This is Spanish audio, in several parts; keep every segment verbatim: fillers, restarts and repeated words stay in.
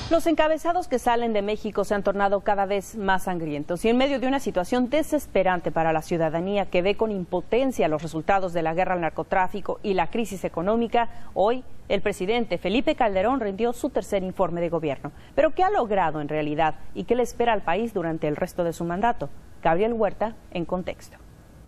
Los encabezados que salen de México se han tornado cada vez más sangrientos y en medio de una situación desesperante para la ciudadanía que ve con impotencia los resultados de la guerra al narcotráfico y la crisis económica, hoy el presidente Felipe Calderón rindió su tercer informe de gobierno. ¿Pero qué ha logrado en realidad y qué le espera al país durante el resto de su mandato? Gabriel Huerta, en Contexto.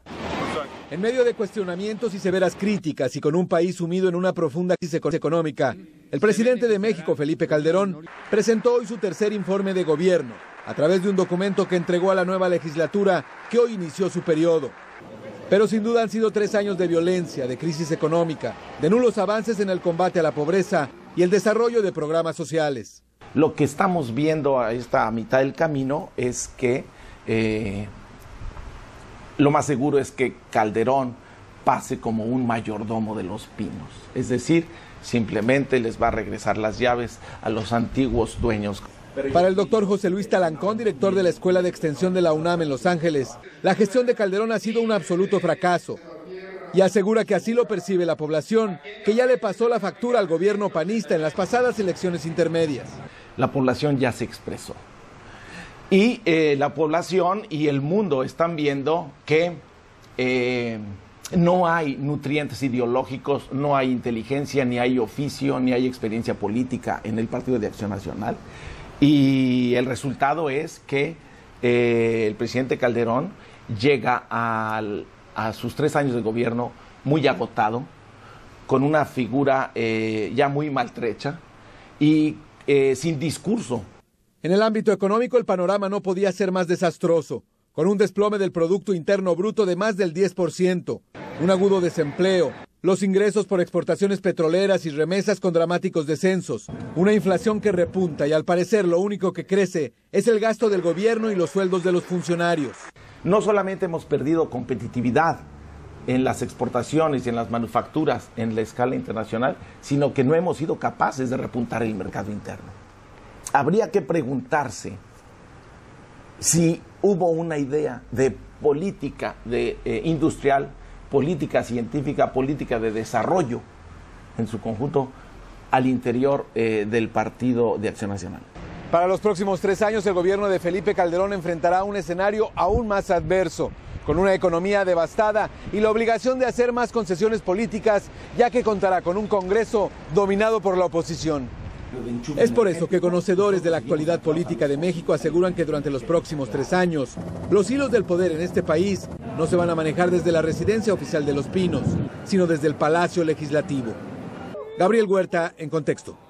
En medio de cuestionamientos y severas críticas y con un país sumido en una profunda crisis económica, el presidente de México, Felipe Calderón, presentó hoy su tercer informe de gobierno a través de un documento que entregó a la nueva legislatura que hoy inició su periodo. Pero sin duda han sido tres años de violencia, de crisis económica, de nulos avances en el combate a la pobreza y el desarrollo de programas sociales. Lo que estamos viendo a esta mitad del camino es que eh, lo más seguro es que Calderón pase como un mayordomo de Los Pinos, es decir, simplemente les va a regresar las llaves a los antiguos dueños. Para el doctor José Luis Talancón, director de la Escuela de Extensión de la UNAM en Los Ángeles, la gestión de Calderón ha sido un absoluto fracaso y asegura que así lo percibe la población, que ya le pasó la factura al gobierno panista en las pasadas elecciones intermedias. La población ya se expresó. Y eh, la población y el mundo están viendo que eh, no hay nutrientes ideológicos, no hay inteligencia, ni hay oficio, ni hay experiencia política en el Partido de Acción Nacional. Y el resultado es que eh, el presidente Calderón llega al, a sus tres años de gobierno muy agotado, con una figura eh, ya muy maltrecha y eh, sin discurso. En el ámbito económico, el panorama no podía ser más desastroso, con un desplome del Producto Interno Bruto de más del diez por ciento, un agudo desempleo, los ingresos por exportaciones petroleras y remesas con dramáticos descensos, una inflación que repunta y al parecer lo único que crece es el gasto del gobierno y los sueldos de los funcionarios. No solamente hemos perdido competitividad en las exportaciones y en las manufacturas en la escala internacional, sino que no hemos sido capaces de repuntar el mercado interno. Habría que preguntarse si hubo una idea de política de, eh, industrial, política científica, política de desarrollo en su conjunto al interior eh, del Partido de Acción Nacional. Para los próximos tres años, el gobierno de Felipe Calderón enfrentará un escenario aún más adverso, con una economía devastada y la obligación de hacer más concesiones políticas, ya que contará con un Congreso dominado por la oposición. Es por eso que conocedores de la actualidad política de México aseguran que durante los próximos tres años, los hilos del poder en este país no se van a manejar desde la residencia oficial de Los Pinos, sino desde el Palacio Legislativo. Gabriel Huerta, en Contexto.